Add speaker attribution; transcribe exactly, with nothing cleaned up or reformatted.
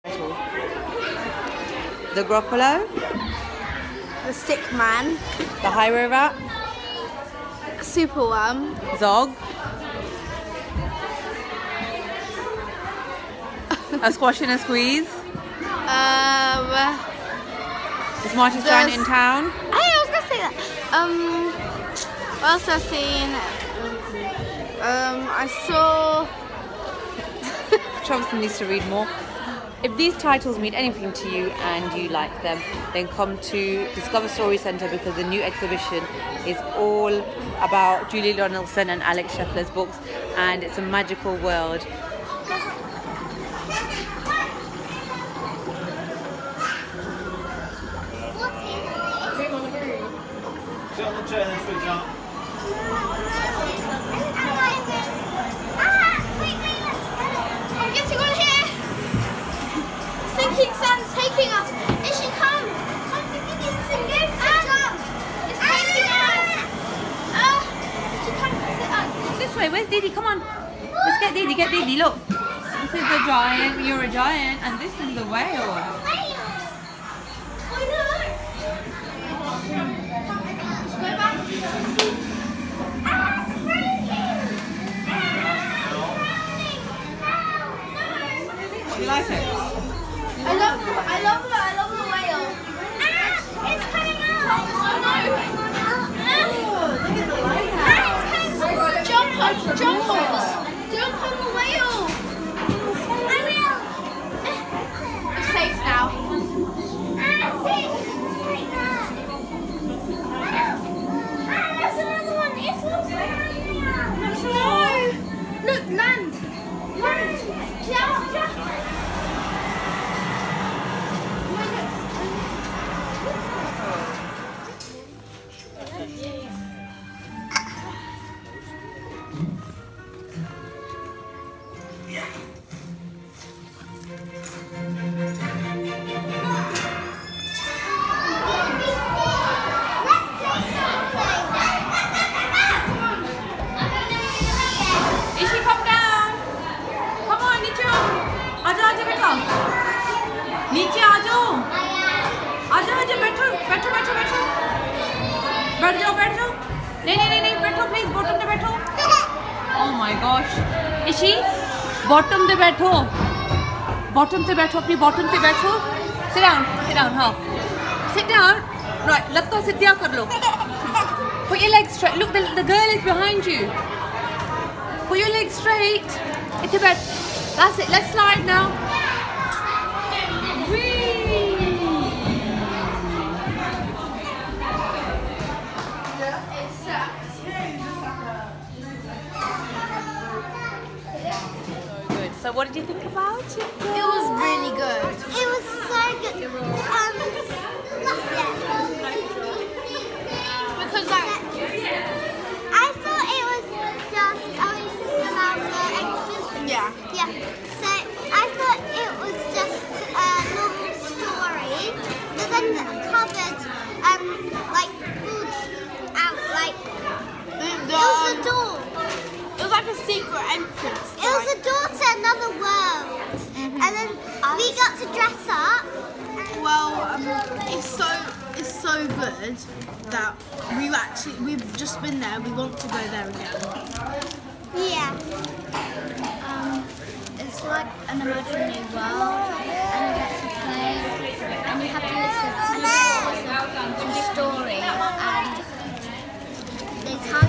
Speaker 1: The Gruffalo,
Speaker 2: The Stick Man,
Speaker 1: the Highway Rat,
Speaker 2: Superworm,
Speaker 1: Zog, a Squash and a Squeeze.
Speaker 2: um,
Speaker 1: Is Marty's Giant in town?
Speaker 2: Hey, I was gonna say that. Um, what else have I seen? Um, I saw.
Speaker 1: Travis needs to read more. If these titles mean anything to you and you like them, then come to Discover Story Centre, because the new exhibition is all about Julie Donaldson and Alex Scheffler's books, and it's a magical world.
Speaker 3: Sit on the chair then, sweetheart.
Speaker 2: I'm getting on here. Sinking sand's taking us. It should come. I'm thinking it's sinking sand. It's taking us. Ah, it should come. Sit up.
Speaker 1: This way, where's Didi? Come on. Let's get Didi, get Didi, look. This is the giant, you're a giant, and this is the whale. You like it?
Speaker 2: I love the, I love the, I love the whale. Ah, it's coming out. Oh no. Look at the lighthouse. Jump on, jump on. Jump on the whale. I will. It's safe now. Ah, safe. Ah, there's another one. It's also no. Look, land. Land. Just, just.
Speaker 1: नीचे आ जाओ आ जाओ आ जाओ बैठो बैठो बैठो बैठो बैठ जाओ बैठ जाओ नहीं नहीं नहीं नहीं बैठो प्लीज बॉटम पे बैठो ओह माय गॉश इशी बॉटम पे बैठो बॉटम पे बैठो अपनी बॉटम पे बैठो sit down sit down हाँ sit down right लत्तों से सीधा कर लो put your legs straight look the, the girl is behind you put your legs straight it's about that's it let's slide now. So what did you think about it?
Speaker 2: It was really good. It was so good. Um, yeah. Because like, I thought it was just Alice about the exhibition. Yeah. Yeah. So I thought it was just a normal story, but then the cupboard um like pulled out like the, the, it was a door. It was like a secret entrance. It was a door to another world, mm-hmm. And then um, we got to dress up. Well, um, it's so it's so good that we actually we've just been there. We want to go there again. Yeah. Um, it's like an imaginary world, and you get to play, and you have to listen, and you have to listen to the story, and they can't.